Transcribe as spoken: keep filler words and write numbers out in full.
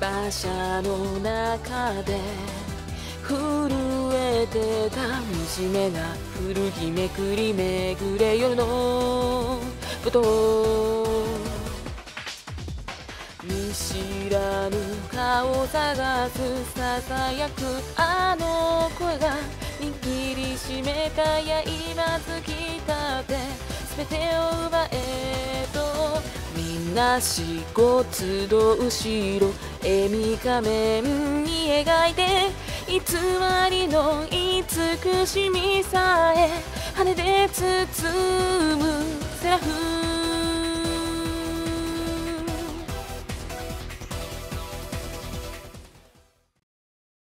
馬車の中で震えてた惨めな古着めくりめぐれ夜の舞踏。見知らぬ顔探すささやくあの声が握りしめた刃突き立て全てを奪えと。みんな四五集う後ろ笑み仮面に描いて偽りの慈しみさえ羽で包むセラフ